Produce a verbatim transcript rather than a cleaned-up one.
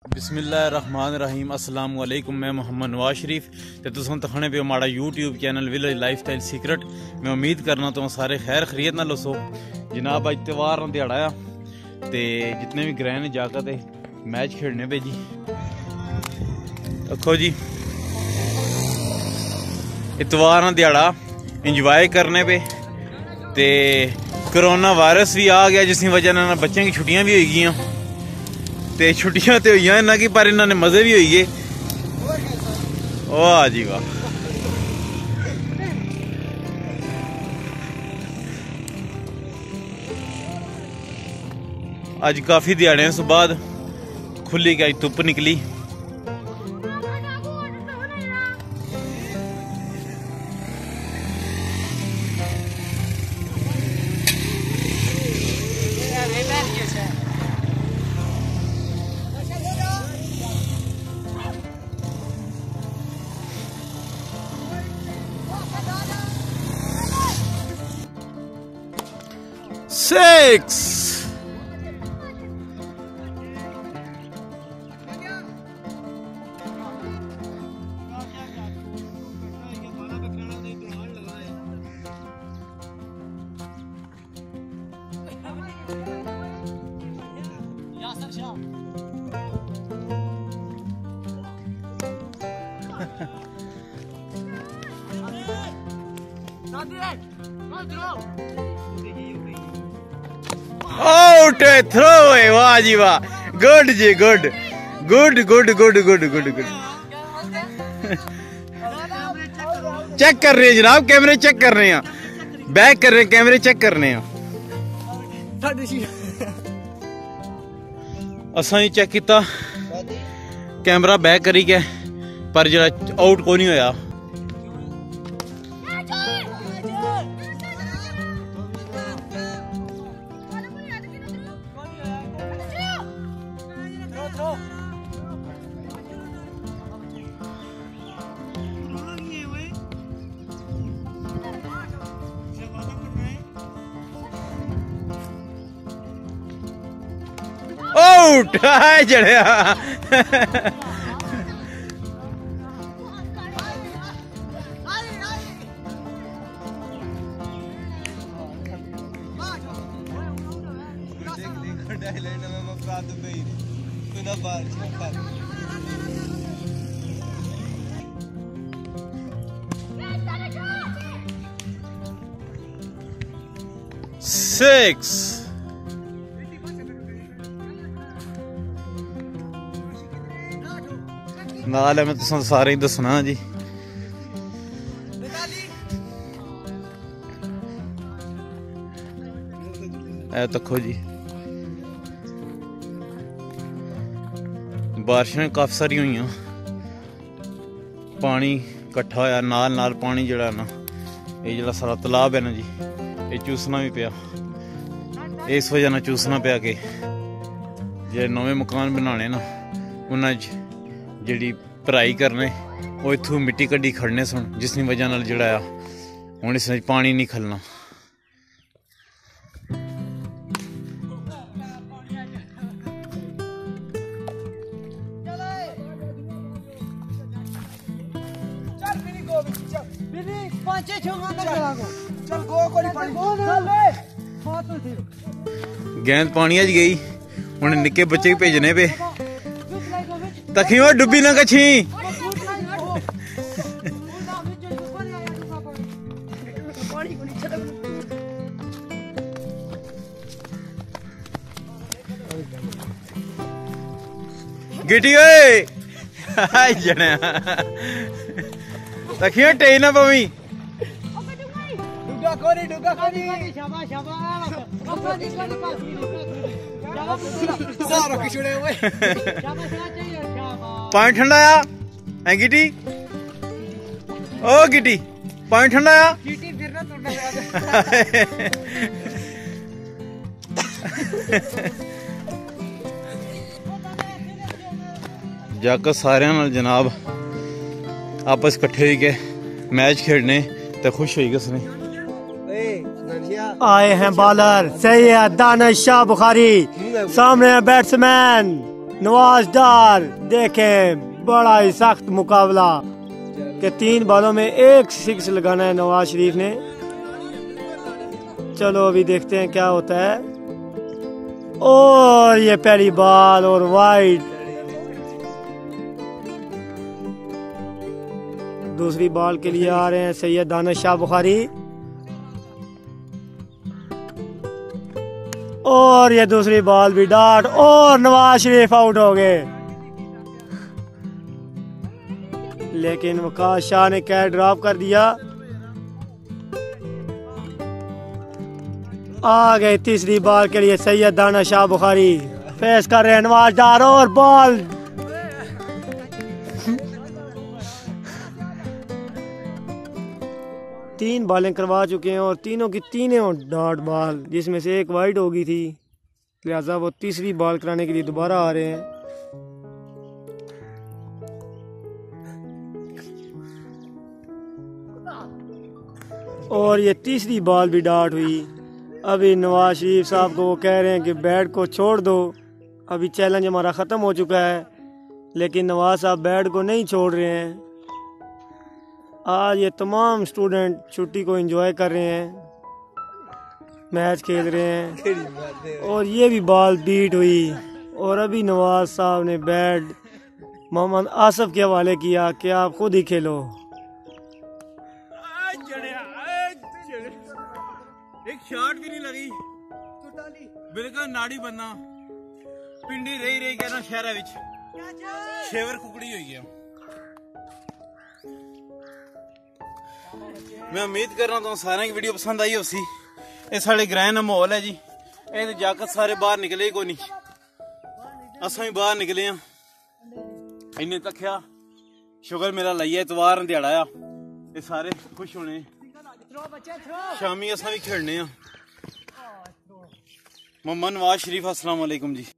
بسم اللہ الرحمن الرحیم۔ السلام علیکم، میں محمد نواز شریف تے تساں تکھنے پہ ہمارا YouTube channel village lifestyle secret. میں امید کرنا تو سارے خیر خیریت نہ لسو جناب۔ اج تہوار نہ دیہڑا آ تے جتنے بھی گرین جا کے تے میچ کھیلنے پہ جی دیکھو جی اتوار نہ دیہڑا انجوائے کرنے پہ تے کرونا وائرس بھی آ گیا جس کی وجہ سے بچوں کی چھٹیاں بھی ہوئی گئیں تے چھٹیاں تے ہوئی ہیں کہ پر انہوں نے مزے بھی ہوئی گئے۔ واہ جی واہ، اج کافی دیہڑے تو بعد کھلی کہ اج دھوپ نکلی۔ Six. Out throw away. واہ جی واہ، گڈ جی good good good good good good good. Check کر رہے ہیں جناب، کیمرے چیک کر رہے ہیں، بیک کر رہے ہیں، کیمرے چیک کر رہے ہیں۔ اساں ہی چیک کیتا، کیمرہ بیک کری گئے پر جڑا آؤٹ کو نہیں ہویا۔ آؤٹ جڑیا۔ Six. نال ہے میں تساں سارے ہی دسنا جی۔ اے تکھو جی بارشاں کافی ساری ہوئی، پانی کٹھا ہویا، نال نال پانی جڑا نا یہ جڑا سارا تالاب ہے نا جی یہ چوسنا بھی پیا۔ اس وجہ نہ چوسنا پیا کہ جڑے نویں مکان بنانے نا انہاں جڑی پرائی کرنے وہ اتھوں مٹی کڈی کھڑنے سن جس کی وجہ نال جڑا آ ہن اس وچ پانی نہیں کھلنا۔ گیند پانی اج گئی، ہن نکے بچے بھیجنے پہ تکھی وہ ڈبی نہ کچھی۔ گٹی ہوئے جڑیا تکھی ٹے نہ پوی۔ پانی ٹھنڈا آیا اے گٹی، او گٹی پانی ٹھنڈا آیا۔ جا کر سارے نال جناب آپس کٹھے ہوئی کے میچ کھیلنے تے خوش ہوئی کس نے۔ آئے ہیں بالر سید دانش شاہ بخاری، سامنے بیٹسمین نواز ڈار دیکھیں بڑا ہی سخت مقابلہ کہ تین بالوں میں ایک سکس لگانا ہے نواز شریف نے. چلو ابھی دیکھتے ہیں کیا ہوتا ہے. اور یہ پہلی بال اور وائڈ. دوسری بال کے لیے آ رہے ہیں سید دانش شاہ بخاری. اور یہ دوسری بال بھی ڈاٹ اور نواز شریف آؤٹ ہو گئے. لیکن وقاص شاہ نے کیچ ڈراپ کر دیا. آ گئے تیسری بال کے لیے سید دانش شاہ بخاری. فیس کر رہے ہیں نواز ڈار اور بال تین بالیں کروا چکے ہیں اور تینوں کی تینوں ڈاٹ بال جس میں سے ایک وائڈ ہو گئی تھی. لہذا وہ تیسری بال کرانے کے لیے دوبارہ آ رہے ہیں. اور یہ تیسری بال بھی ڈاٹ ہوئی. ابھی نواز شریف صاحب کو وہ کہہ رہے ہیں کہ بیٹ کو چھوڑ دو, ابھی چیلنج ہمارا ختم ہو چکا ہے. لیکن نواز صاحب بیٹ کو نہیں چھوڑ رہے ہیں. آج یہ تمام سٹوڈنٹ چھٹی کو انجوائے کر رہے ہیں, میچ کھیل رہے ہیں. اور یہ بھی بال بیٹ ہوئی. اور ابھی نواز صاحب نے بیٹ محمد آصف کے حوالے کیا کہ آپ خود ہی کھیلو. ایک شاٹ بھی نہیں لگی, بالکل ناڑی بننا پنڈی رہی رہی گیا نا شہر وچ شیور ککڑی ہوئی گیا. میں امید کر رہا ہوں سارے کی ویڈیو پسند آئی ہو سی. یہ سارے گرائن ماحول ہے جی. یہ جاکت سارے باہر نکلے کوئی نہیں, اساں بھی باہر نکلے ہیں. انہیں تکیا شکر میرا لائیا اتوار دیہڑا آ, یہ سارے خوش ہونے. شامی اساں بھی کھیلنے ہیں. محمد نواز شریف السلام علیکم جی.